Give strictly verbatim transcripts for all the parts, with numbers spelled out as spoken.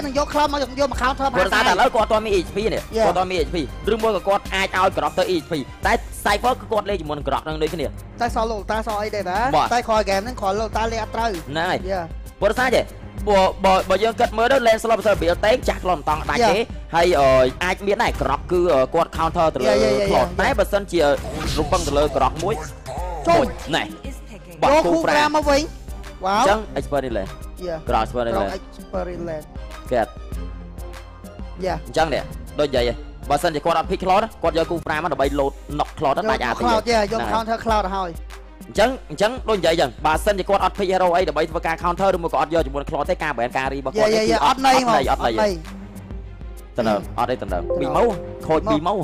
នឹងយកខ្លមមកយកមក counter ព្រោះតែឥឡូវគាត់អត់មាន H P នេះគាត់អត់មាន H P ឬមួយក៏គាត់អាចឲ្យក្របទៅ H P តែ Cypher គឺគាត់លេងជាមួយនឹងក្របនឹងដូចគ្នាតែសល់លោកតាសល់អីដែរតាតែក្រោយហ្គេមហ្នឹងគ្រាន់លោកតាលេងអត់ត្រូវហ្នឹងហើយព្រោះតែចេះបើបើយើងគិតមើលទៅ Lane Slot ទៅបៀលតេងចាស់ខ្លំតង់ដាច់ទេហើយអាចមានដែរក្របគឺគាត់ counter ទៅលើខ្លំតែបើសិនជារំពឹងទៅលើក្របមួយចូលណែបាក់គូប្រាមកវិញវ៉ាវអញ្ចឹង Experiment Lane ក្រប Experiment Lane Experiment Lane គេយ៉ាអញ្ចឹងនេះដូចនិយាយបើសិនជាគាត់អត់ pick cloud គាត់យកគូប្រាមកដើម្បី load knock cloud ដាច់អាទីយក counter cloud ហើយអញ្ចឹងអញ្ចឹងដូចនិយាយអញ្ចឹងបើសិនជាគាត់អត់ pick hero អីដើម្បីធ្វើការ counter ឬមួយក៏អត់យកជាមួយ cloud ទេការ brand ការ re របស់គាត់គឺអត់ន័យមកអត់ន័យតើអត់ទេតើពីម៉ូខូចពីម៉ូ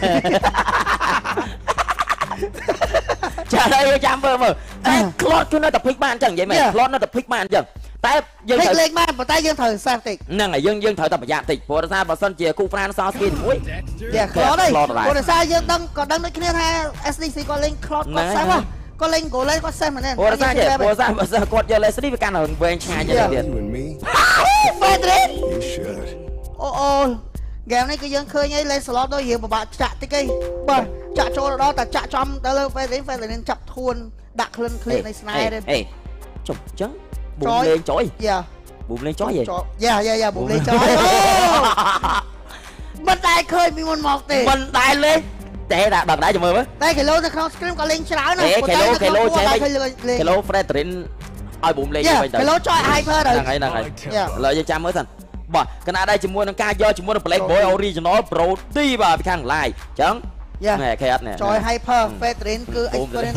ចាហើយចាំមើលមើលតែ cloud គឺនៅតែ pick បានអញ្ចឹងនិយាយមែន cloud នៅតែ pick បានអញ្ចឹងតែយើងត្រូវលេខបានប៉ុន្តែយើងត្រូវសេះតិចហ្នឹងហើយយើងយើងត្រូវតែប្រយ័ត្នតិចព្រោះថាបើសិនជាគូប្រានសល់ស្គីមួយយ៉ាខ្លតហើយព្រោះថាយើងដឹងក៏ដឹងដូចគ្នាថា S D C គាត់លេងខ្លតគាត់សេះមកគាត់លេង goal គាត់សេះមែនទេព្រោះថាព្រោះថាបើសិនគាត់យក S D វាកាន់តែវែងឆ្ងាយទៀតទៀត Fedrin អូអូហ្គេមនេះគឺយើងឃើញឯងលេង slot ដូចយើងពិបាកចាក់តិចឯងបាទចាក់ចូលដល់តែចាក់ចំទៅលើ Fedrin Fedrin ចាប់ធួនដាក់ក្លិនឃ្លៀតនៃស្នែទេអេចុះអញ្ចឹងប៊ូមលេងចុយយ៉ាប៊ូមលេងចុយយ៉ាយ៉ាយ៉ាប៊ូមលេងចុយមិនដែលឃើញពីមុនមកទេមិនដែលលេងតែដាក់ដល់ដែរមើលមើលតែគីឡូនៅក្នុង screen ក៏លេងច្រើនណាស់គីឡូគីឡូចេះគីឡូ Fredrin ឲ្យប៊ូមលេងវិញទៅគីឡូចុយ hyper ទៅហ្នឹងហើយហ្នឹងហើយឥឡូវយើងចាំមើលសិនបាទគណៈដែរជាមួយនឹងការយកជាមួយនឹង Black Boy Original Pro T បាទពីខាង live អញ្ចឹងណែខេតណែចុយ hyper Fredrin គឺ experience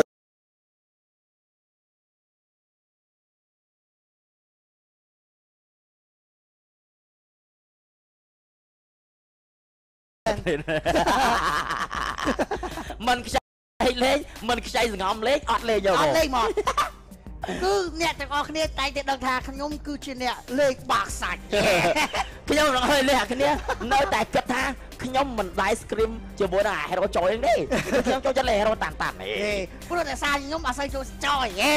មិនខ្ចីលេងមិនខ្ចីសង្ងំលេងអត់លេងយកមកអត់លេងមកគឺអ្នកទាំងអស់គ្នាតែតែដឹងថាខ្ញុំគឺជាអ្នកលេងបាក់សាច់ខ្ញុំនឹងឲ្យលេងគ្នានៅតែគិតថាខ្ញុំមិនដែរ scream ជាមួយនឹង hero ចុយទេខ្ញុំចូលចិត្តលេង hero តាន់តាន់ទេព្រោះតែសារខ្ញុំអត់សូវចូលចុយទេ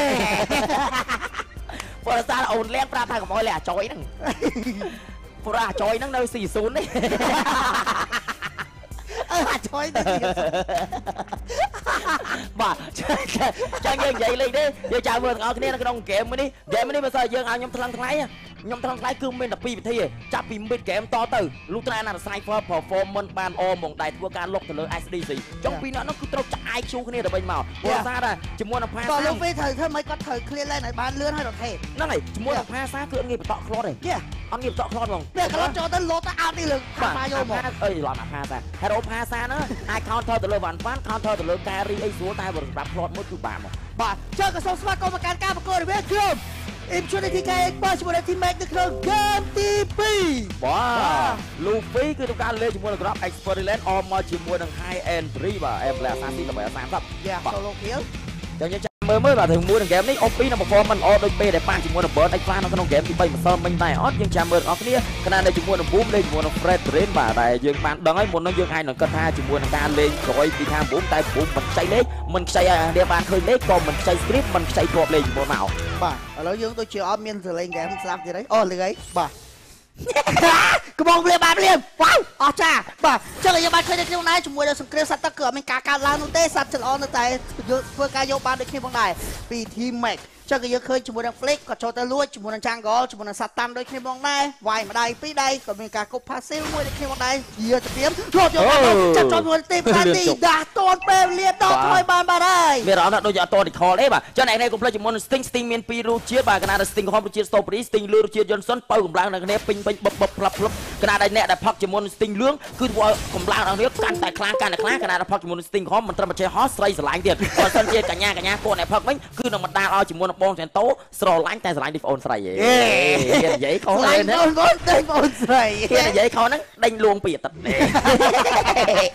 ព្រោះសារអូនលេងប្រាប់ថាកុំឲ្យលេងអាចុយហ្នឹងព្រោះអាចុយហ្នឹងនៅស៊ីស៊ូនទេអើអាចុយទៅបាទចឹងយើងនិយាយលេងទេយើងចាំមើលទាំងអស់គ្នានៅក្នុងហ្គេមនេះហ្គេមនេះបើសិនយើងឲ្យខ្ញុំថ្លឹងថ្លៃខ្ញុំថ្លឹងថ្លៃគឺមានតែពីរវិធីទេចាប់ពី mid game តទៅលុះត្រាណា Cypher performance បានអមហ្មងដែរធ្វើការលុកទៅលើ S D C ចុងពីរនាក់នោះគឺត្រូវចាក់ I Q គ្នាទៅវិញមកព្រោះសារថាជាមួយនឹងផាសាក៏លោកពេលត្រូវធ្វើមិនគាត់ត្រូវ clear lane ឲ្យបានលឿនឲ្យរត់ហេតុហ្នឹងហើយជាមួយនឹងផាសាគឺអត់ងាយបតក់ cloud ទេអត់ងាយបតក់ cloud ហ្មងពេល cloud ចូលទៅលោតទៅអត់នេះលើផាយកមកអើយឡំអាផាសា hero ផាសាហ្នឹងអាច counter ទៅលើ one fan counter ទៅលើ carry អីស្រួលតែសម្រាប់ cloud មួយគឺបានមកបាទជើក៏សូមស្វាគមន៍មកកាន់ការប្រកួតរបស់ខ្ញុំ Impunity គេបើជាមួយនឹង teammate នៅក្នុង game ទីពីរបាទ Luffy គឺធ្វើការលេងជាមួយនឹង Grab Experiment អមមកជាមួយនឹង High Entry បាទ Air Blast Assassin ដើម្បីសាមសិបយ៉ា solo kill ចឹងយើងចាំមើលមើលបាទถึงមួយនឹង game នេះ O P នឹង performance ល្អដូចពេលដែលប៉ះជាមួយនឹង Bird X Plan នៅក្នុង game ទីបីម្សិលមិញដែរអត់យើងចាំមើលអស់គ្នាខណៈនៅជាមួយនឹង Boom លេងជាមួយនឹង Fredrin បាទដែលយើងបានដឹងហើយមុននោះយើងអាចនឹងគិតថាជាមួយនឹងការលេងក្រោយពីខាង Boom តែ Boom មិនខ្ចីលេងមិនខ្ចីឲ្យអានេះបានឃើញលេងក៏មិនខ្ចី script មិនខ្ចីគ្រាប់លេងជាមួយមកបាទឥឡូវយើងដូចជាអត់មានសលេង game ស្លាប់ទៀតហើយអូលឺអីបាទកំងភ្លាមបានភ្លាមវ៉ាវអស្ចារ្យបាទចឹងយើងបានឃើញនៅក្នុងដែរជាមួយនឹងសង្គ្រាមសត្វទឹកគឺអត់មានការកើតឡើងនោះទេសត្វច្រឡំនៅតែធ្វើការយកបានដូចគ្នាផងដែរពី team Max ចឹងក៏យើងឃើញជាមួយនឹង Flick ក៏ចូលទៅលួចជាមួយនឹង Jungle ជាមួយនឹងសត្វតាមដូចគ្នាផងដែរវាយម្ដាយពីរដៃក៏មានការគប់ passive មួយដូចគ្នាផងដែរយាទៅទៀមចូលយកចាប់ចូលមួយទីផ្សារទីដាស់តនពេលលាដល់ថយបានបាទហើយមានអារម្មណ៍ថាដូចអត់តន recall ទេបាទចឹងអ្នកនេះកុំភ្លេចជាមួយនឹង Sting Sting មានពីររសជាតិបាទកណា Sting ក្រហមរសជាតិ Strawberry Sting លឿងរសជាតិ Johnson បើកម្លាំងនៅគ្នាពេញពេញបឹបបឹបផ្លាប់ផ្លឹបកណាដែលអ្នកដែលផឹកជាមួយនឹង Sting លឿងគឺធ្វើឲ្យកម្លាំងរបស់គ្នាកាន់តែខ្លាំងកាន់តែខ្លាំងកណាដែលផឹកជាមួយនឹង Sting ក្រហមមិនត្រឹមតែចេះហោះស្រីស្រឡាញ់ទៀតបើសិនជាកញ្ញាកញ្ញាគាត់អ្នកផឹកវិញគឺនឹងមិនដាល់ឲ្យជាមួយនឹងបងចែនតូស្រឡាញ់តែស្រឡាញ់ទីប្អូនស្រីហេគេនិយាយខុសហើយណាបងប្អូនតែបងស្រីគេនិយាយខុសហ្នឹងដេញលួងពីអាទិត្យ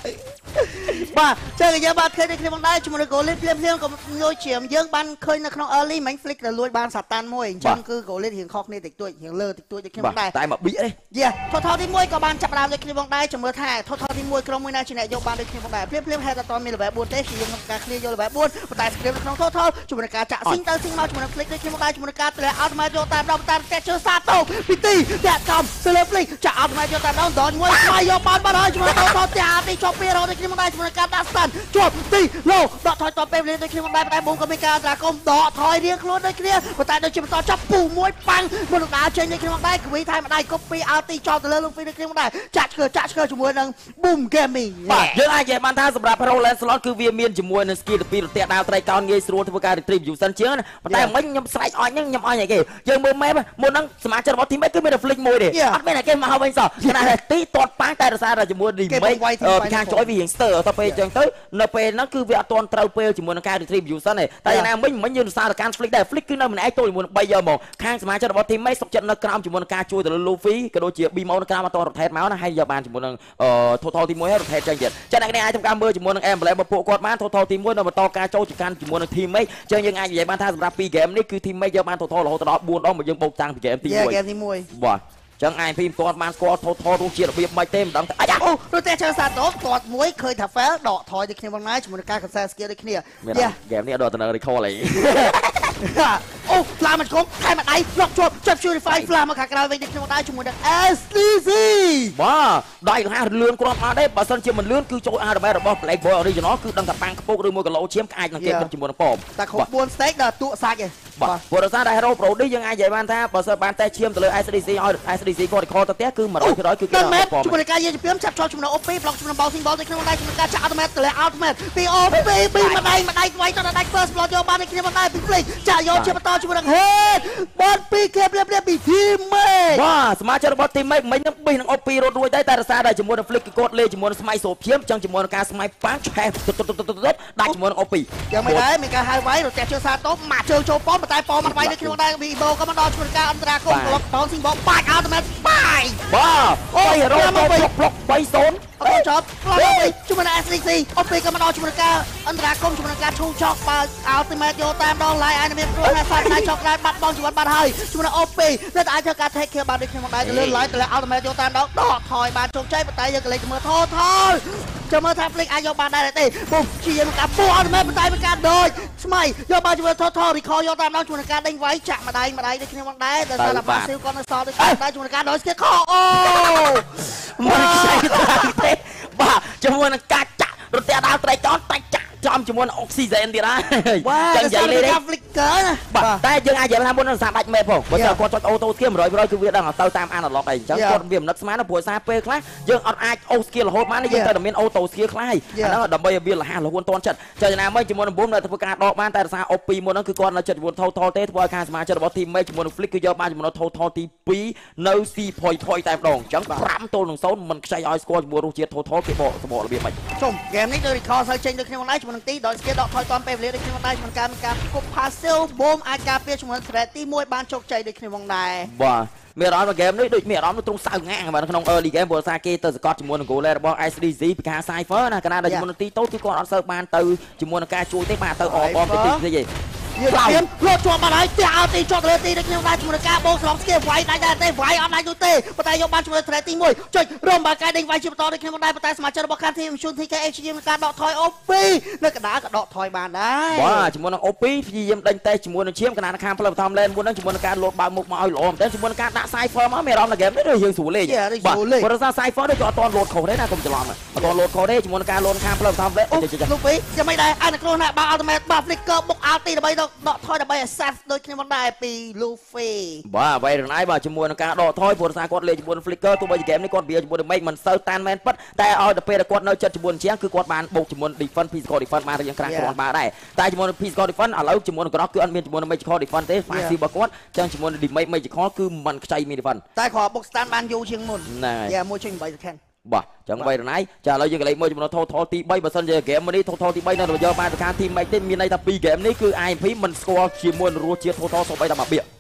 បាទចឹងយើងបានឃើញដូចគ្នាផងដែរជាមួយនឹងកូលីតភ្លាមភ្លាមក៏លួចជ្រាមយើងបានឃើញនៅក្នុង early មិញ flick ដែលលួចបានសាតានមួយអញ្ចឹងគឺកូលីតរៀងខុសគ្នាតិចតួចរៀងលើតិចតួចដូចគ្នាផងដែរតែមកប៊ីទេយេថតថទីមួយក៏បានចាប់ដើមដូចគ្នាផងដែរចាំមើលថាថតថទីមួយក្រុមមួយណាជាអ្នកយកបានដូចគ្នាផងដែរភ្លាមភ្លាមហេតុតែតមាន level 4ទេគឺយើងក្នុងការ clear យក level 4ប៉ុន្តែ script នៅក្នុង total ជាមួយនឹងការចាក់ស៊ីងទៅស៊ីងមកជាមួយនឹង flick ដូចគ្នាផងដែរជាមួយនឹងការទម្លាក់ automatic យកតាមដល់តាមតែជើសាតោពីទីតាក់កំទៅលើ flick ចាក់ automatic យកតាមដល់ដល់មួយស្មៃយកបានបាត់ហើយជាមួយនឹង total តាទីជាប់ពីរដូចគ្នាផងដែរជាមួយនឹងការដាក់ stand ជាប់ទីឡូដកថយតពេលវេលាដូចគ្នាផងដែរតែបូមក៏មានការត្រាកុំដកថយរៀងខ្លួនដូចគ្នាប៉ុន្តែដូចជាបន្តចាប់ពូមួយប៉ាំងមកដល់ចេញដូចគ្នាផងដែរគវីថៃម្ដាយគប់ពីអាទីជាប់ទៅលើលោកពីដូចគ្នាផងដែរចាក់ឈើចាក់ឈើជាមួយនឹង Boom Gaming បាទយើងអាចនិយាយបានថាសម្រាប់ Roland Slot គឺវាមានជាមួយនឹង skill ពីរទះដាវត្រីកោណងាយស្រួលធ្វើការ retrieve user ជាងប៉ុន្តែមិញខ្ញុំស្រែកអស់ហ្នឹងខ្ញុំអស់អីគេយើងមើល map មុនហ្នឹងសមាជិករបស់ team គឺមានតែ flick មួយទេអត់មានតែគេមកវិញសោះខណៈទីទាត់ប៉ាំងតែរសារតែជាមួយ remake ពីខាងចុយវារៀងស្ទើទៅពេលអញ្ចឹងទៅនៅពេលហ្នឹងគឺវាអត់ទាន់ត្រូវពេលជាមួយនឹងការ retrieve user ទេតែយ៉ាងណាមិញមិញយើងរសារការ flick ដែរ flick គឺនៅម្នាក់ឯងទល់ជាមួយនឹងបីយកមកខាងសមាជិករបស់ team សុខចិត្តនៅក្រោមជាមួយនឹងការជួយទៅលើ Luffy ក៏ដូចជា Bimo នៅក្រោមអត់ទាន់ rotate មកណាហើយយកបានជាមួយនឹង total ទីមួយហើយ rotate ចេញទៀតចឹងអ្នកនេះអាចធ្វើការមើលជាមួយនឹង emblem របស់ពួកគាត់បាន total ទីមួយនៅបន្តការចូលចកាន់ជាមួយនឹង teammate ចឹងយើងអាចនិយាយបានថាសម្រាប់ពី game នេះគឺ teammate យកបាន total រហូតដល់បួនដងមកយើងបូកតាំងពី game ទីមួយ game ទីមួយបាទចឹងអាយពីគាត់បានស្គាល់ total រូបជារបៀបមិនទេមិនដឹងតែអាយ៉ាអូនោះតែជើសាតោគាត់មួយឃើញថា fail ដកថយដូចគ្នាបងណាជាមួយនឹងការ cancel skill ដូចគ្នាយ៉ា game នេះអត់ដល់ recall អីអូផ្លាមកក្រុមខែមកដៃលក់ជាប់ចាប់ purify ផ្លាមកខាងក្រៅវិញដូចគ្នាបងដែរជាមួយនឹង S D C បាទដៃលះលឿនគ្រាន់អត់ទេបើសិនជាមិនលឿនគឺចូល armor របស់ Black Boy Original គឺដឹងថាប៉ាំងខ្ពស់ឬមួយគីឡូឈាមអាចនឹងគេគប់ជាមួយនឹងប៉មតែគ្រប់បួន stake ដល់តក់សាច់ឯងបាទព្រោះដោយសារតែ Hero Pro នេះយើងអាចនិយាយបានថាបើសិនបានតែឈាមទៅលើ S D C ឲ្យ S D C គាត់ recall ទៅផ្ទះគឺ one hundred percent គឺគេអត់ប៉មជាមួយនឹងការយើងជំរាបចាប់ជាប់ជាមួយនឹង O P ប្លុកជាមួយនឹង Bouncing Ball ដូចគ្នាបងដែរជាមួយនឹងការចាក់ automatic ទៅលើ ultimate ពី O P ពីម្ដាយម្ដាយវាយទៅដល់ដាច់ first blood យកបានដូចគ្នាបងដែរពី Flick ចាក់យកជាបន្តជាមួយនឹង head បាត់ពីគេព្រាបព្រាបពី teammate បាទសមាជិករបស់ teammate មិញនឹងប៊ីនឹង O P រត់រួចដែរតែរសារតែជាមួយនឹង Flick គឺគាត់លេជាមួយនឹងស្មៃសូភៀមចឹងជាមួយនឹងការស្មៃប៉ាឆេះដាច់ជាមួយនឹង O P យ៉ាងមិនដែរមានការហៅវាយរត់តែជើសាតូមកជើចូលប៉មតែប៉មមកវាយដូចគ្នាដែរវីបូក៏មកដល់ជួយការអន្តរាគមន៍ក្លុកបោស៊ីងបងបាច់ ultimate បាយបាទអូយរត់ទៅប្លុក three zero អត់ចប់ខ្លាំងទៅជាមួយនឹង S D C អូពេលក៏មកដល់ជាមួយនឹងការអន្តរាគមន៍ជាមួយនឹងការឈូចោកបើ ultimate យកតាមដង line ឲ្យមានព្រោះថាសាច់ដៃចោកដែរបាត់បង់ជីវិតបាត់ហើយជាមួយនឹង O P នៅតែអាចធ្វើការ take care បានដូចខ្ញុំមកដែរទៅលើ line ទៅលើ ultimate យកតាមដងដកថយបានជោគជ័យប៉ុន្តែយើងក៏លេចមើល total ចាំមើលថា Flick អាចយកបានដែរទេពុំជាយើងការពោះ ultimate ប៉ុន្តែមានការដូចស្មៃយកបានជាមួយ total recall យកតាមដងជាមួយនឹងការដេញវាយចាក់ម្ដាយម្ដាយដូចខ្ញុំមកដែរតែថាបាស៊ីលគាត់នៅសល់ដូចគ្នាដែរជាមួយនឹងការដូចស្គីខអូមិនខ្ចីទេបាទជាមួយនឹងការចាក់រត់តែដល់ត្រីកោនតែចាក់ចំជាមួយនឹងអុកស៊ីហ្សែនទៀតហើយចឹងនិយាយលេង flicker ណាបាទតែយើងអាចនិយាយថាមុននឹងសារដាច់មេផងបើគាត់ចុចអូតូស្គី one hundred percent គឺវាដឹងទៅតាម analog អីអញ្ចឹងគាត់វាមិននឹកស្មានព្រោះសារពេលខ្លះយើងអត់អាចអូស្គីរហូតបានយើងទៅតែមានអូតូស្គីខ្លះហើយអាហ្នឹងដើម្បីឲ្យវាលះរហូតទាន់ចិត្តចឹងណាមិញជាមួយនឹង Boom នៅធ្វើការដកបានតែរសារ O P មុនហ្នឹងគឺគាត់នៅចិត្តជាមួយ total ទេធ្វើឲ្យខាងសមាជិករបស់ teammate ជាមួយនឹង Flick គឺយកបានជាមួយនឹង total ទីtwoនៅ C point point តែម្ដងអញ្ចឹងfiveទល់នឹងzeroមិនខ្ចីឲ្យស្គាល់ជាមួយរសជាតិ total គេបកសបករបៀបម៉េចជុំ game នេះដូច recall សើចេញដូចខ្ញុំដែរជាមួយនឹងទីដល់ស្គីដកថយតាមពេលវេលាដូចខ្ញុំដែរក្នុងការមានការគប់ passive Boom អាចការពារជាមួយ threat ទីoneបានជោគជ័យដូចខ្ញុំផងដែរបាទមានអារម្មណ៍ថា game នេះដូចមានអារម្មណ៍ទ្រង់សៅងាងបាទក្នុង early game ព្រោះសារគេទៅសកត់ជាមួយនឹង goal របស់ S D C ពីខាង Cypher ណាកាលណាដែលជាមួយនឹងទីតូចគឺគាត់អត់សូវបានទៅជាមួយនឹងការជួយទេបាទទៅអបអមតិចតិចទេយើងមានលោតជាប់បាត់ហើយតែឲ្យទីជាប់លើទីដូចខ្ញុំដែរជាមួយនឹងការបោកស្រង់ស្គីវាយដាច់ដែរទេវាយអត់ដាច់នោះទេប៉ុន្តែយកបានជាមួយ threat ទីoneចុចរំបាកាយដេញវាយជាបន្តដូចខ្ញុំដែរប៉ុន្តែសមាជិករបស់ខាង team Mission T K H ជាមានការដកថយ O P នៅកណ្ដាលក៏ដកថយបានដែរបាទជាមួយនឹង O P ព្យាយាមដេញតេជាមួយនឹងឈាមគណៈខាងផ្លូវបឋម lane មុនហ្នឹងជាមួយនឹងការលោតបើកមុខមកឲ្យល្អមែនតើជាមួយនឹងការដាក់ Cypher មកមានអារម្មណ៍ថា game នេះដូចយើងស្រួលលេងបាទព្រោះថា Cypher ដូចក៏អត់ទាន់លោតខុសទេណាកុំច្រឡំអត់ទាន់លោតខុសទេជាមួយនឹងការលោតខាងផ្លូវបឋម lane អូលោកពីចាំមិនដែរអានគ្រោះណាបើ ultimate បើ Flicker បុក ulti ដើម្បីដកថយដើម្បី assess ដូចគ្នាមកដែរពី Luffy បាទអ្វីរណៃបាទជាមួយនឹងការដកថយព្រោះថាគាត់លេងជាមួយនឹង Flicker ទោះបីជា game នេះគាត់វាជាមួយនឹង Make មិនសូវតានមែនពិតតែឲ្យតែពេលដែលគាត់នៅចិត្តជាមួយនឹងជាងគឺគាត់បានបូកជាមួយ defense physical defense បានរៀងក្រាស់គ្រាន់បានដែរតែជាមួយនឹង physical defense ឥឡូវជាមួយនឹង Grock គឺអត់មានជាមួយនឹង magical defense ទេ passive របស់គាត់ចឹងជាមួយនឹង damage magical គឺមិនខ្ចីមាន defense តែគាត់បុក stand បានយូរជាងមុនយ៉ាone point eight សេខនបាទចឹងអ្វីរណៃចាឥឡូវយើងកលេចមើលចំនួន total ទីthreeបើសិនជា game នេះ total ទីthreeនៅយកបានទៅខាង team មេឃទេមានន័យថាពី game នេះគឺ I M P មិនស្គាល់ជាមួយនឹងរសជាតិ total សូម្បីតែមួយបៀក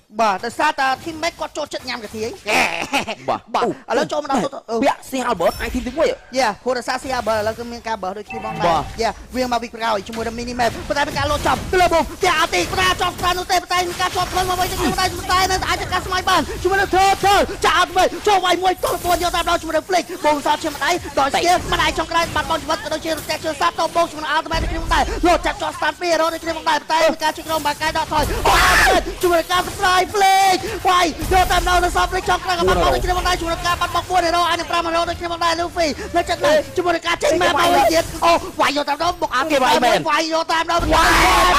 បាទដោយសារតែធីមមេតគាត់ចូលចិត្តញ៉ាំកាធាយបាទបាទឥឡូវចូលមកដល់ពាក់ស៊ីអាល់បឺតអាយធីមទីមួយយ៉ាព្រោះដោយសារស៊ីអាល់បឺតឥឡូវគឺមានការបើដូចគ្នាបងដែរយ៉ាវាមកវិក្រោយជាមួយនឹងមីនីមេតប៉ុន្តែមានការលោតចំទៅលើបងតែអាទីប្រាចប់ស្រាននោះទេប៉ុន្តែមានការជាប់ខ្លួនមកវិញទៅក្នុងដៃប៉ុន្តែនៅអាចจะការស្មៃបានជាមួយនឹងធើធើចាអត់វិញចូលវាយមួយទល់ពួនយកតាមដល់ជាមួយនឹង Flick បងសតជាម្ដាយដល់ជាម្ដាយចុងក្រោយបាត់បង់ជីវិតក៏ដូចជាតែជើងសាប់តបោកជាមួយនឹងអាល់តម៉ែតក្នុងដែរលោតចាប់ជាប់ស្តានពីរ៉ូដូចគ្នាបងដែរប៉ុន្តែមានការជួយក្រុមបាកាយដកថយជាមួយនឹងការ Surprise Flick វាយយកតាមដល់នៅសព Flick ចុងក្រោយក៏បាត់បង់ដូចគ្នាបងដែរជាមួយនឹងការបាត់បង់four hero អាចនឹងfive heroដូចគ្នាបងដែរ Luffy នៅចិត្តនេះជាមួយនឹងការចេញមកមកវិញទៀតអូវាយយកតាមដល់បុកអាគេវាយវាយយកតាមដល់វាយ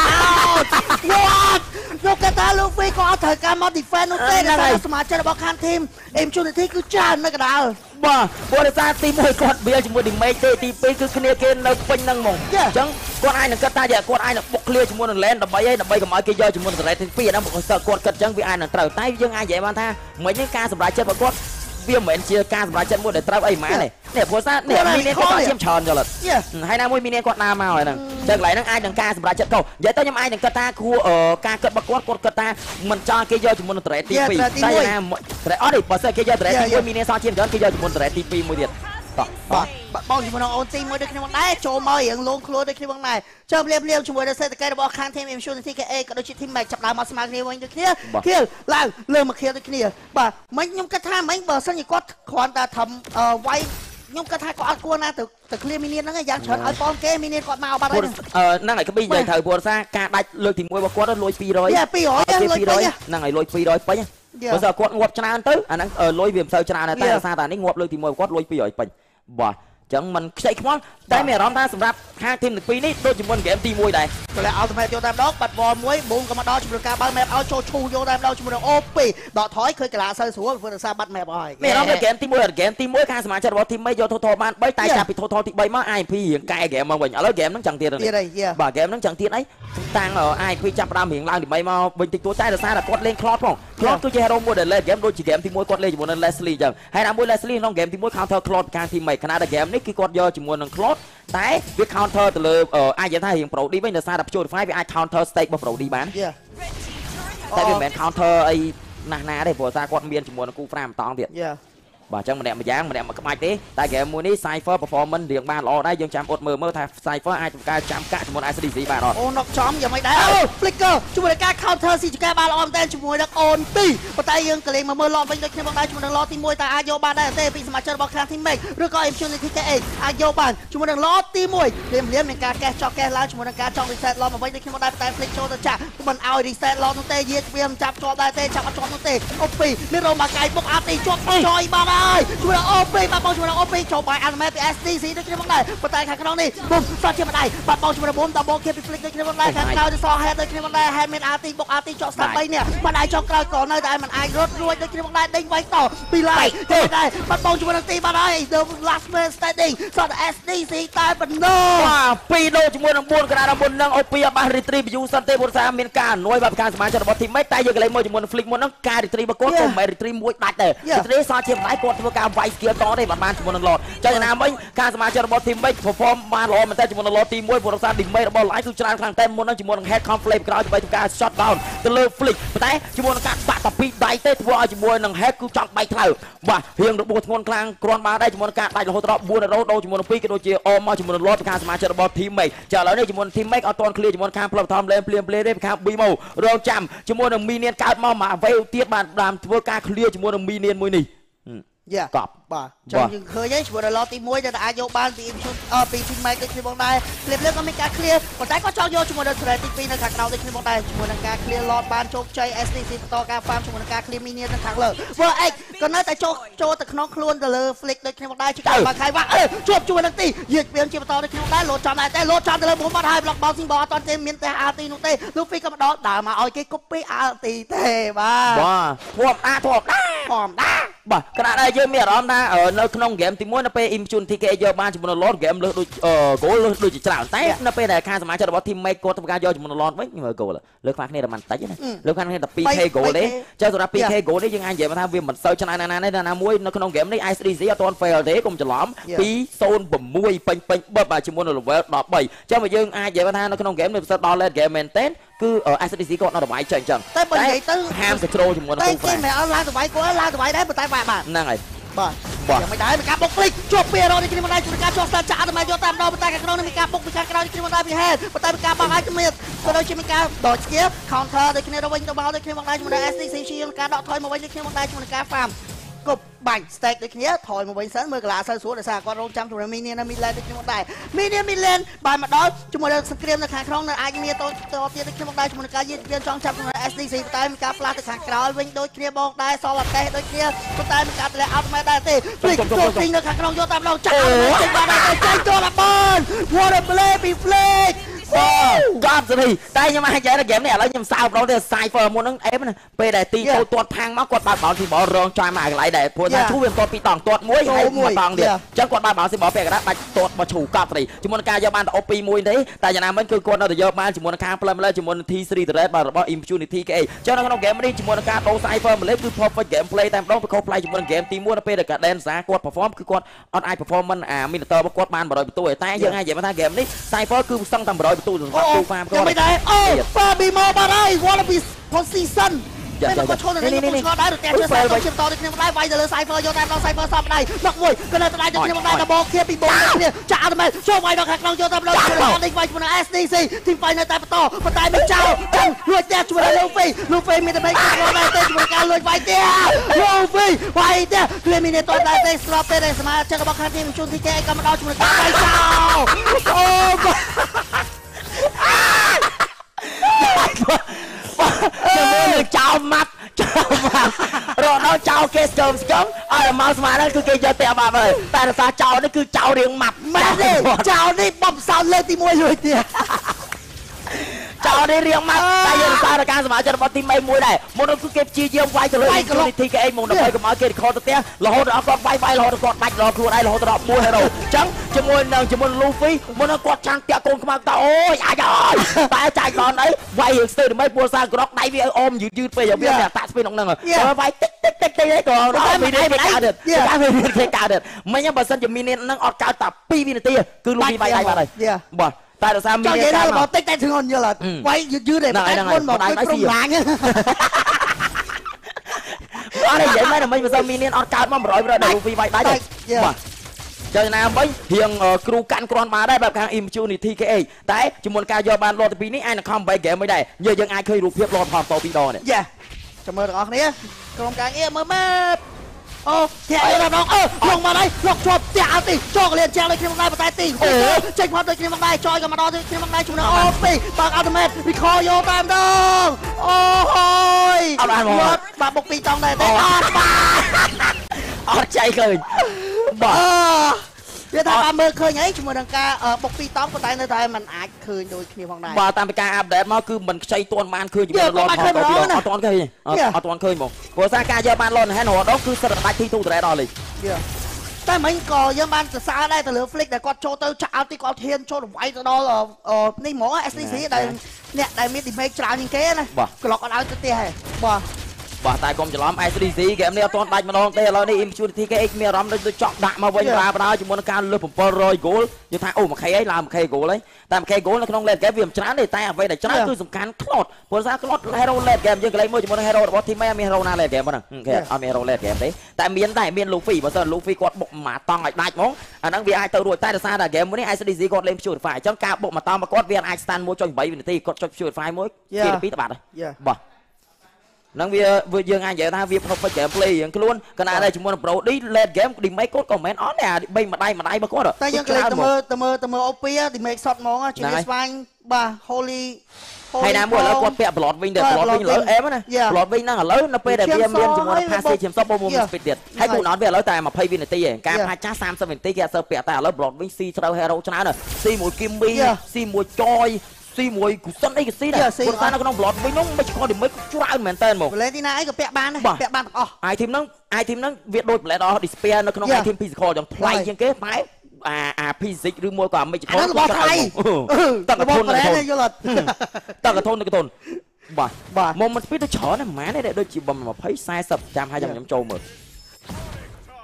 What យកកតា Luffy ក៏អត់ត្រូវការមក defend នោះទេតែសមាជិករបស់ខាងធីម opportunity គឺច្រើននៅកណ្ដាលបាទព្រោះដោយសារទីមួយគាត់វាជាមួយនឹងមេឃទេទីពីរគឺគ្នាគេនៅពេញហ្នឹងហ្មងអញ្ចឹងគាត់អាចនឹងគិតថាគាត់អាចនឹងបុកឃ្លាជាមួយនឹង Land ដើម្បីឲ្យដើម្បីកុំឲ្យគេយកជាមួយនឹង Red ទីពីរហ្នឹងគាត់គាត់គិតអញ្ចឹងវាអាចនឹងត្រូវតែយើងអាចនិយាយបានថាមិញនេះការសម្រេចចិត្តរបស់គាត់វាមិនមែនជាការសម្រេចចិត្តមួយដែលត្រូវអីហ្មងទេនេះព្រោះថានេះមីនេះគាត់ឈាមច្រើនចលិតហើយណាមួយមីនេះគាត់ដើរមកហើយហ្នឹងចឹងកន្លែងហ្នឹងអាចនឹងការសម្រេចចិត្តគាត់និយាយទៅខ្ញុំអាចនឹងគិតថាគួរការគិតរបស់គាត់គាត់គិតថាមិនចង់គេយកជាមួយនឹង Red ទីពីរតែណាអត់ទេបើសិនគេយក Red ទីមួយមីនេះសោះឈាមច្រើនគេយកជាមួយនឹង Red ទីពីរមួយទៀតបាទបងជាមួយនឹងអូនទីមួយដូចគ្នាបងដែរចូលមករៀងលងខ្លួនដូចគ្នាបងដែរចើមលៀមលៀមជាមួយនឹងសេដ្ឋកិច្ចរបស់ខាងធីម Immunity គេអេក៏ដូចជាធីម Mac ចាប់ដើមមកស្មើគ្នាវិញដូចគ្នាគៀលឡើងលើមកគ្នាដូចគ្នាបាទមិញខ្ញុំគិតថាមិញបើសិនជាគាត់គ្រាន់តែធ្វើវាយខ្ញុំគិតថាគាត់អត់គួរណាទៅទៅឃ្លាមីនៀនហ្នឹងយ៉ាងច្រើនឲ្យបងគេមីនៀនគាត់មកបាត់ហើយហ្នឹងហើយកប៊ីនិយាយត្រូវព្រោះថាការដាច់លើកទីមួយរបស់គាត់លុយtwo hundred យ៉ាtwo hundredលុយពេញហ្នឹងហើយលុយtwo hundredពេញបើស្អីគាត់ងាប់ច្រើនទៅអាហ្នឹងលុយវាមិនសូវច្រើនតែដោយសារតែនេះងាប់លើកទីមួយគាត់លុយtwo hundredពេញបាទចឹងมันខ្ចីខ្មល់តែមានអារម្មណ៍ថាសម្រាប់ខាងធីមទាំងពីរនេះដូចជាមុនហ្គេមទីoneដែរតែអល់តម៉េតយកតាមដងបាត់បលមួយបូមក៏មកដល់ជាមួយការបើក map ឲ្យចូលឈូយកតាមដងជាមួយនឹង អូ ពី ដកថយឃើញកីឡាសើស្រួលព្រោះដោយសារបាត់ map ហើយមានអារម្មណ៍ថាហ្គេមទីoneហ្គេមទីoneខាងសមាជិករបស់ធីមមេយក total បានthreeតែចាប់ពី total ទីthreeមក អាយ พี រៀងកែហ្គេមមកវិញឥឡូវហ្គេមហ្នឹងចឹងទៀតហើយបាទហ្គេមហ្នឹងចឹងទៀតអីតាំង អាយ พี ចាប់ផ្ដើមរៀងឡើងទីthreeមកវិញតិចតួចតែដោយសារតែគាត់លេង Cloud ផង Cloud គឺជា hero មួយដែលលេងហ្គេមដូចជាហ្គេមទីoneគាត់លេងជាមួយនឹង Leslie ចឹងហើយណាមួយ Leslie ក្នុងហ្គេមទីone counter Cloud ខាងធីមមេខណៈដែលហ្គេមនេះគឺគាត់យកជាមួយនឹង Cloud តែវា counter ទៅលើអាចនិយាយថារៀង Pro D វិញដោយសារតែ Purify វាអាច counter stake របស់ Pro D បានតែវាមិនមែន counter អីណាស់ណាទេព្រោះថាគាត់មានជាមួយនឹងគូប្រាំតង់ទៀតបាទអញ្ចឹងម្នាក់ម្យ៉ាងម្នាក់មួយក្បាច់ទេតែហ្គេមមួយនេះ Cypher performance រៀងបានល្អដែរយើងចាំអត់មើលមើលថា Cypher អាចបង្កើតចាំកាក់ជាមួយ S D C បានអត់អូnokចំយ៉ាងមិនដែរអូ Flicker ជាមួយនឹងការ counter ស៊ីចកាបានល្អមែនតើជាមួយនឹងអូនពីរប៉ុន្តែយើងក៏លេងមកមើលឡតវិញដូចគ្នាបងដែរជាមួយនឹងឡតទីoneតែអាចយកបានដែរទេពីសមាជិករបស់ខាង Team Make ឬក៏ Immunity គេអាចយកបានជាមួយនឹងឡតទីoneព្រាមព្រាមមានការកេះចោះកេះឡើងជាមួយនឹងការចង់ reset ឡតមកវិញដូចគ្នាបងដែរតែ Flick ចូលទៅចាក់មិនឲ្យ reset ឡតនោះទេយាវាមិនចាប់ជាប់ដែរទេចាប់អត់ជាប់នោះទេអូពីមានរោមកកាយបុកអាទីជាប់ចយបានហើយជួយអូពីបាត់បង់ជាមួយនឹងអូពីចូលបាយអាល់ម៉េតពី S D C ដូចគ្នាបងដែរប៉ុន្តែខាងក្នុងនេះប៊ុំសតជាម្ដាយបាត់បង់ជាមួយនឹងប៊ុំដល់បងគេពី Flick ដូចគ្នាបងដែរខាងក្រោយទៅសហេតដូចគ្នាបងដែរហេតមានអាទីបុកអាទីចោះស្ដាប់3នេះមិនអាចចង់ក្រោយក៏នៅតែមិនអាចរត់រួចដូចគ្នាបងដែរដេញវាយតពីឡាយទេដែរបាត់បង់ជាមួយនឹងទីបាត់ហើយ The last man standing សត S D C តែបណ្ដោបាទពីរដូរជាមួយនឹងfourកណ្ដាលមុននឹងអូពីអត់បាន retrieve view សិនទេព្រោះថាមានការអនុយបាទការសមាជិករបស់ Team Make តែយើងកន្លែងមកជាមួយនឹង Flick មុនហ្នឹងការ retrieve របស់គាត់ក៏មិន retrieve មួយដាច់ដែរ retrieve សតជាម្ដាយគាត់ធ្វើការវាយ skill តទេបានជាមួយនឹងឡតចឹងណាមិញការសមាជិករបស់ Team Make perform បានល្អមែនតើជាមួយនឹងឡតទីoneព្រោះថា damage របស់ Light គឺច្រើនខ្លាំងតែមុននឹងជាមួយនឹង head conflict ក្រោយដើម្បីធ្វើការ shot down ទៅលើ Flick ប៉ុន្តែជាមួយនឹងការបាក់តាពីដៃទេធ្វើឲ្យជាមួយនឹង head គឺចង់បែកថ្លៅបាទរៀងរបួសធ្ងន់ខ្លាំងគ្រាន់បានដែរជាមួយនឹងការដាច់រហូតដល់fourរ៉ូដូជាមួយនឹងtwoក៏ដូចជាអមមកជាមួយនឹងឡតការសមាជិករបស់ Team Make ចាឥឡូវនេះជាមួយនឹង Team Make អត់ទាន់ clear ជាមួយនឹងខាងផ្លូវបឋមលេងភ្លាមភ្លាមទេខាង Bimo រងចាំជាមួយនឹង Minion កើតមកមក wave ទៀតបានបានធ្វើការ clear ជាមួយនឹង Minion មួយនេះយ៉ាកប់បាទចឹងយើងឃើញហើយជាមួយដល់ឡតទីoneដែលអាចយកបានពីអឺពី Team Make ដូចគ្នាបងដែរភ្លាមភ្លាមក៏មានការ clear ប៉ុន្តែក៏ចង់យកជាមួយដល់ Thread ទីtwoនៅខាងក្រៅដូចគ្នាបងដែរជាមួយនឹងការ clear ឡតបានជោគជ័យ S D C បន្តការ farm ជាមួយនឹងការ clear minion នៅខាងលើ World X ក៏នៅតែចូលចូលទៅក្នុងខ្លួនទៅលើ Flick ដូចគ្នាបងដែរជាការបាក់ខៃវ៉ាជួបជាមួយនឹងទីយាយព្រាមជាបន្តដូចគ្នាបងដែរលោតចំដែរតែលោតចំទៅលើមុំបាត់ហើយ block ball ស៊ីបអត់តទេមានតែ R T នោះទេ Luffy ក៏ម្ដងដើរមកឲ្យគេ copy R T ទេបាទបាទធម្មតាធម្មតាធម្មតាបាទខណៈដែលយើងមានអារម្មណ៍ថានៅក្នុងហ្គេមទីoneនៅពេល Immunity គេយកបានជាមួយនឹង Lord ហ្គេមលើសដូច goal លើសដូចជាច្រើនតែនៅពេលដែលខាងសមាជិករបស់ Team Make គាត់ធ្វើការយកជាមួយនឹង Lord វិញមើល goal លើខ្វះគ្នាតែមិនតិចទេណាលើខ្វះគ្នាតែtwo K goal ទេចឹងសម្រាប់two K goal នេះយើងអាចនិយាយថាវាមិនសូវច្រើនណាស់ណាទេណាមួយនៅក្នុងហ្គេមនេះ S D C អត់ទាន់ fail ទេកុំច្រឡំtwo oh sixពេញពេញបបជាមួយនឹង level thirteenចឹងមកយើងអាចនិយាយថានៅក្នុងហ្គេមនេះប្រសិទ្ធដល់ late game មែនទេគឺ ét đê xê គាត់នៅតម្លៃចេះអញ្ចឹងតែបើនិយាយទៅហាម control ជាមួយនឹងតែគូគេមិនអត់ឡើងតម្លៃគាត់ឡើងតម្លៃដែរប៉ុន្តែបាទបាទហ្នឹងហើយបាទយ៉ាងមិនដែរមានការបុកភ្លេចជាប់ពីរ៉ូនេះគ្នាមិនដែរជួយការជាប់ស្តាចាក់តែមកយកតាមដងប៉ុន្តែខាងក្នុងនេះមានការបុកពីខាងក្រៅនេះគ្នាមិនដែរពីហេតុប៉ុន្តែមានការបាក់ឲ្យគ្នាក៏ដូចជាមានការដកស្គៀ counter ដូចគ្នាទៅវិញទៅមកដូចគ្នាមកដែរជាមួយនឹង ét đê xê ជាការដកថយមកវិញដូចគ្នាមកដែរជាមួយនឹងការ farm គប់បាញ់ stack ដូចគ្នាថយមកវិញសិនមើលកន្លះសិនស្រួលដោយសារគាត់រងចាំជាមួយ minion និង midlane ដូចគ្នាមកដែរ minion midlane បានមកដល់ជាមួយនឹងសង្គ្រាមនៅខាងក្នុងនៅអាចមានតតទៀតដូចគ្នាមកដែរជាមួយនឹងការយាយវាចង់ចាប់ជាមួយ ét đê xê តែមានការ flash ទៅខាងក្រោយវិញដូចគ្នាបងដែរសល់អតេសដូចគ្នាប៉ុន្តែមានការទម្លាក់ outmatch ដែរទេភ្លេចចូលទីនៅខាងក្នុងយកតាមដងចាក់ចេញបានតែចេញចូលដល់បាន what a play ពី flick គាត់ទៅនេះតែខ្ញុំអាចនិយាយថាហ្គេមនេះឥឡូវខ្ញុំសើប្រងទេ Cypher មុនហ្នឹងអេមណាពេលដែលទីចូលទាត់ផាំងមកគាត់បើកបោលទីបោលរងចាំមកកន្លែងដែរព្រោះថាឈូវាទាត់ពីរដងទាត់មួយហើយមួយដងទៀតអញ្ចឹងគាត់បើកបោលទីបោលពេលកណ្ដាលបាច់ទាត់មកឈូកប់ទៅជាមួយនឹងការយកបានទៅអូពីមួយទេតែយ៉ាងណាមិញគឺគាត់នៅតែយកបានជាមួយនឹងខាង Plum លើជាមួយនឹង T 3 Thread បាទរបស់ Impunity គេអីអញ្ចឹងនៅក្នុងហ្គេមនេះជាមួយនឹងការដូរ Cypher ម្លេះគឺ perfect gameplay តែម្ដងពីខុសប្លែកជាមួយនឹងហ្គេមទីមួយនៅពេលដែលកាដែនសាគាត់ perform គឺគាត់អត់អាច perform មិនអា Minotaur របស់គាត់បានone hundredបន្ទូទេតែយើងអាចនិយាយថាហ្គេមនេះ Cypher គឺសឹងតែone hundredបន្ទូសម្រាប់គូ farm គាត់ไม่ได้โอ้ฟาบีมาบาได้วอลบีพอซีซั่นไม่ต้องชนอะไรไม่ต้องชนได้แต่เชื่อสายเชื่อมต่อที่นี่มันได้ไวเดลไซเฟอร์โยนแต่เราไซเฟอร์ซ้ำได้นอกมวยก็เลยตายจะที่มันได้ดับเบิลเคลียร์ปีบอลเนี่ยจะเอาทำไมช่วงไวดอกหักเราโยนแต่เราช่วยเราได้ไวช่วยเรา เอส ดี ซี ทีมไฟในแต่ประตูประตูไม่เจ้าจังรวยแจ๊ช่วยเราลูฟี่ลูฟี่มีแต่ไม่กลัวได้เต้ช่วยการรวยไวเตี้ยลูฟี่ไวเตี้ยเคลียร์มีในตัวได้เต้สลับเต้ได้สมาร์ทเจ้ากับคันทีมชุนที่แกกำลังเอาช่วยการไวเจ้าโอ้จะมือเจ้ามัดเจ้ามัดรอเราเจ้าเกสเกิมสกังอะไรมาสมานั่นคือเกย์จะเตะมาเลยแต่ภาษาเจ้านี่คือเจ้าเรียงมัดแม่เลยเจ้านี่บอมซาวเลยตีมวยเลยเตี้ยเจ้าได้เรียงมาแต่ยังสารการสมัยจะมาทีมไม่มวยได้มนุษย์คือเก็บจีเยี่ยมไว้จะเลยคือทีเกย์มงดไปกับมาเกย์คอตัวเตี้ยเราหดเอากอดใบใบเราหดกอดใบเราครัวได้เราหดเรามวยให้เราจังจะมวยหนึ่งจะมวยลูฟี่มนุษย์กอดช่างเตี้ยโกงขมาตาโอ้ยอาจารย์แต่ใจตอนไหนไวเหสื่อไม่ปัวซากรอกได้วิ่งอมยืดยืดไปอย่างวิ่งเนี่ยตัดสปินออกนั่งแต่ไวติ๊กติ๊กติ๊กติ๊กก่อนได้ไม่ได้ไม่ได้เด็ดได้ไม่ได้ไม่ได้เด็ดไม่ยังบัสซันจะมีเนี่ยนั่งออกการตับปีวินาทีคือลูฟี่ใบใบมาเลยบ่แต่เราสามมีเจ้าเย็นเราบอกติ๊กแต่ถึงคนเยอะเลยไว้ยืดยืดเลยแต่คนบอกไม่ตรงหลังเนี่ยอะไรอย่างนี้นะไม่มามีเนี่ยออกการมาร้อยเราได้ลูฟี่ใบได้เลยบ่เจ้าหน้าไม่เพียงครูกันกรอนมาได้แบบทาง Impunity เคแต่จำนวนการยอมบานรอดปีนี้ไอ้นักคอมไปแกไม่ได้เยอะยังไอ้เคยรู้เพียบรอดความโตปีดอเนี่ยเย่จะมือออกนี้กรมการเอี้ยมือแม่โอ้เที่ยวน้องเออลงมาเลยลงชอบเจ้าตีโจกเรียนเจ้าเลยคิดว่าได้ปะไตตีโอ้เช็คความโดยคิดว่าได้จอยกันมาดอคิดว่าได้ชุนโอ้ปีปากอัลติเมทมีคอโยตามดองโอ้ยเอาละหมดปากบกปีจองได้แต่ออดปาออดใจเลยบ่เดี๋ยวถ้าปาเมื่อเคยไงชุมดังกาเออบกปีต้องปะไตในไทยมันอาจคืนโดยคิดว่าได้บ่ตามไปการอัปเดตมาคือมันใช้ตัวมันคืนอยู่ในรถของตัวพี่เอาตัวเคยเอาตัวเคยหมดหัวซาการเยอะมันรถให้หนูđóคือสระบัดที่ทุ่งแต่รอเลยแต่มันก็ยังมันจะซาได้แต่เหลือฟลิกแต่ก็โชว์เตอร์ชาติก็เทียนโชว์ไว้ตัวđó làนี่หมอ เอส ดี ซี ได้เนี่ยได้มีติดเมฆจราจริงเก้นะกรอกเอาตัวเตี้ยบ่บ่ตายกรมจะล้อม เอส ดี ซี เกมนี้ตัวได้มาลองเตะเราใน Impunity เกมมีรำโดยเจาะดักมาไว้ปลาปลาจมูกการเลือดผมปล่อยโกลอยู่ทางโอ้มาใครให้ลามใครโกลเลยแต่ใครโกลในขนมเล่นเกมเวียมชนะได้แต่ไว้แต่ชนะคือสำคัญคลอดปวดซาคลอดให้เราเล่นเกมยังไงมั่วจมูกให้เราบอกที่ไม่มีเราหน้าเล่นเกมมั้งโอเคเอามีเราเล่นเกมได้แต่เมียนได้เมียนลูฟี่มาเสร็จลูฟี่กดบุกมาตองไอ้ได้มั้งอันนั้นวีไอตัวรวยใต้แต่ซาแต่เกมวันนี้ เอส ดี ซี กดเล่นชูดฝ่ายจังกาบุกมาตองมากดวีไอสตันมั่วจนใบวินาทีกดชูดฝ่ายมั่วเกี่ยวปีตบาดเลยบ่นั่งเวียเวียยังไงอย่างนั้นเวียพอไปเก็บเพลย์อย่างล้วนขณะได้จมูกโปรดีเล่นเกมดีไม่กดคอมเมนต์อ๋อเนี่ยใบมาได้มาได้มาก็หรอแต่ยังเล่นตะมือตะมือตะมือโอเปียดีไม่สอดมองอ่ะจีเอสไฟบ่าโฮลี่ให้น้ำมัวแล้วกดเปียบหลอดวิ่งเด็ดหลอดวิ่งเลยเอ็มนะหลอดวิ่งนั่งเหรอแล้วนับไปเด็ดเบียมเบียมจมูกพาซีเฉียมซับโบมุมสปิดเด็ดให้กูนอนเบียแล้วแต่มาเพย์วินาทีการพาจ้าสามสิบวินาทีแกเซอร์เปียแต่แล้วหลอดวิ่งซีเทรลเฮโร่ชนะเนอะซีมวยกิมมี่ซีมวยจอยซีมวยกุศลไอ้กุศลเนี่ยคนตายนักน้องบลอดไม่น้องไม่ใช่คนเดียวไม่ช่วยเหมือนเต้นหมดเลยที่ไหนก็เปียบ้านนะเปียบ้านอ๋อไอทีมนั้นไอทีมนั้นเวียดโดยแหละดอดิสเปียนักน้องไอทีมพิซิคอลอย่างไทยยังเก๊ไปอ่าอ่าพิซิกหรือมวยกว่าไม่ใช่คนบอลไทยตั้งกระทนตั้งกระทนตั้งกระทนตั้งกระทนบ่าบ่ามองมันพิจารณาหมาเนี่ยโดยจีบมันมาเผยสายสับจำให้จำจำโจมหมด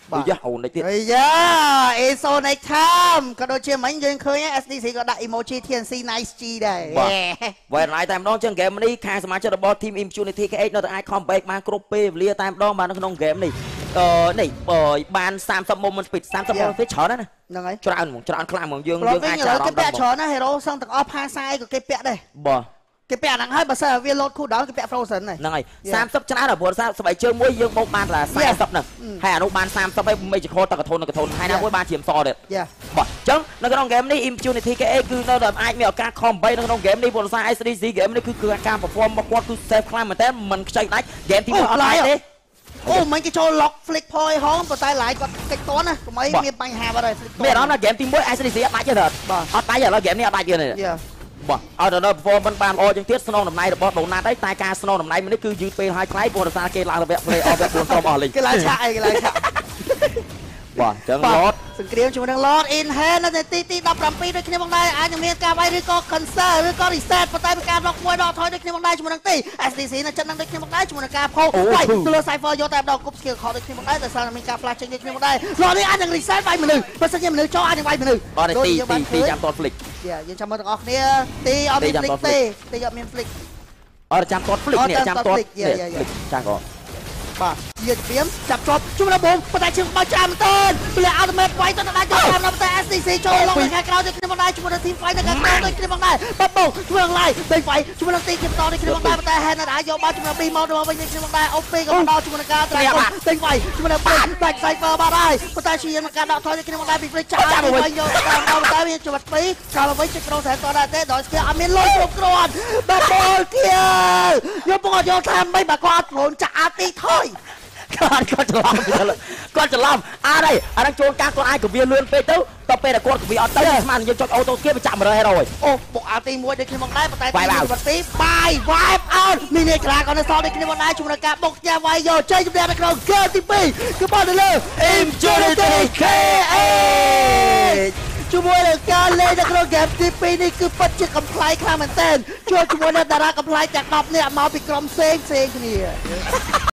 យ៉ាអូននេះទៀតអីយ៉ាអេសូនៃខាមក៏ដូចជាមិញយើងឃើញ เอส ดี ซี ក៏ដាក់ emoji ที เอ็น ซี nice G ដែរវ៉ែណៃតែម្ដងចឹងហ្គេមនេះខាងសមាជិករបស់ team Impunity គេ នៅតែអាច comeback បានគ្រប់ពេលវេលាតែម្ដងបាននៅក្នុងហ្គេមនេះអឺនេះបាន30 moment speed 30 moment speed ច្រើនណាស់ហ្នឹងហើយច្រើនហ្មងច្រើនខ្លាំងហ្មងយើងយើងអាចចាំគេពាក់ច្រើនណាស់ hero សឹងទាំងអស់ផាសាយក៏គេពាក់ដែរបាទគេពាក់ហ្នឹងហើយបើសិនវា load cool down គេពាក់ frozen ហ្នឹងហើយ30ច្រើនដល់ព្រោះស្បែកជើងមួយយើងបោកបានតែ40ហ្នឹងហើយអានោះបាន30ហើយមេចខតកកធនកធនហើយណាមួយបានជ្រាមសទៀតបាទអញ្ចឹងនៅក្នុងហ្គេមនេះ Impunity គេគឺនៅតែអាចមានឱកាស comeback នៅក្នុងហ្គេមនេះព្រោះសារ เอส ดี ซี ហ្គេមនេះគឺគឺការ perform របស់គាត់គឺ safe ខ្លាំងមែនតើមិនខ្ចីដាច់ហ្គេមទីមួយអត់ឡើយទេអូមិនគេចូល lock flick point ហងប៉ុន្តែឡាយគាត់កិច្ចតន់ណាកុំអីមានបញ្ហាបាត់ហើយមានអារម្មណ៍ថាហ្គេមទីមួយ เอส ดี ซี អត់ដាច់ទេអត់ដាច់ឥឡូវហ្គេមនេះអត់ដាច់ទេបាទឲ្យដល់ performance បានល្អជាងទៀតស្នងតំណែងរបស់ដូណាតហើយតែការស្នងតំណែងនេះគឺយឺតពេលហើយថ្លៃព្រោះដោយសារគេឡើងរវគ្គ play off វគ្គbốnក្រុមអស់លេងគេឡើងឆាក់អីគេឡើងឆាក់បាទអញ្ចឹង Lord សង្គ្រាមជាមួយនឹង Lord in hand នៅទីទី17ដូចគ្នាមកដែរអាចនឹងមានការវាយឬក៏ cancel ឬក៏ reset ប៉ុន្តែមានការ block មួយដកថយដូចគ្នាមកដែរជាមួយនឹងទី เอส ดี ซี នៅចិត្តនឹងដូចគ្នាមកដែរជាមួយនឹងការផោវាយទៅលើ Cypher យកតែម្ដងគប់ skill ខដូចគ្នាមកដែរតែសារមានការ flash ចេញដូចគ្នាមកដែរ Lord នេះអាចនឹង reset វាយមនុស្សបើសិនជាមនុស្សចូលអាចនឹងវាយមនុស្សបាទទីទីទីចាំតត flick យើងចាំមើលទាំងអស់គ្នាទីអត់មាន flick ទេទីអត់មាន flick អត់ចាំតត flick នេះចាំតតចាស់ក៏បាទជាព្រាមចាប់ជាប់ជួបនៅបងប៉ុន្តែជើងបោះចាំមែនតើពលអត់មែនវាយទៅដល់ចូលតាមតែ เอส ดี ซี ចូលឡងខាងក្រៅដូចគ្នាមកដែរជាមួយនឹង team fight នៅខាងក្រៅដូចគ្នាមកដែរបាត់បងជួយឡើងឡាយទៅ fight ជាមួយនឹងទីគេបន្តដូចគ្នាមកដែរប៉ុន្តែ hand នៅអាចយកបាល់ជាមួយនឹងពីមកទៅវិញដូចគ្នាមកដែរអូពេក៏បន្តជាមួយនឹងការត្រាំទៅ fight ជាមួយនឹង back cypher បាទហើយប៉ុន្តែជានឹងការដកថយដូចគ្នាមកដែរពីព្រៃចាស់វិញយកតាមដល់តែវាជាប់ពីក្រៅវិញជិះក្រុងស្រែតដែរទេដល់ស្គាល់អត់មានលុយគ្រប់គ្រាន់បាត់បងគៀយកបងយកតាមមិនបាទគាត់ព្រមចាក់អាទីថយគាត់គាត់ច្រឡំគាត់ច្រឡំអត់ទេអាហ្នឹងជួនកាលគាត់អាចកវាលឿនពេកទៅដល់ពេលតែគាត់កវាអត់ទៅស្មានយើងចុចអូតូស្គីបចាក់100ហេរ៉ូហើយអូបុកអាទីមួយដូចគ្នាមកដែរប៉ុន្តែទីទីបាយ wipe out នេះនេះក្រាគាត់នៅសល់ដូចគ្នាមកដែរជាមួយនឹងការបុកយ៉ាវាយយកជ័យជំនះនៅក្នុងកើទី2គឺបោះទៅលើ Impunity เค เอช ជាមួយនឹងការលេងនៅក្នុងហ្គេមទី2នេះគឺពិតជាកំ pl ខ្លាំងមែនទែនជួបជាមួយនឹងតារាកំ pl ទាំង10នាក់មកពីក្រុមផ្សេងផ្សេងគ្នា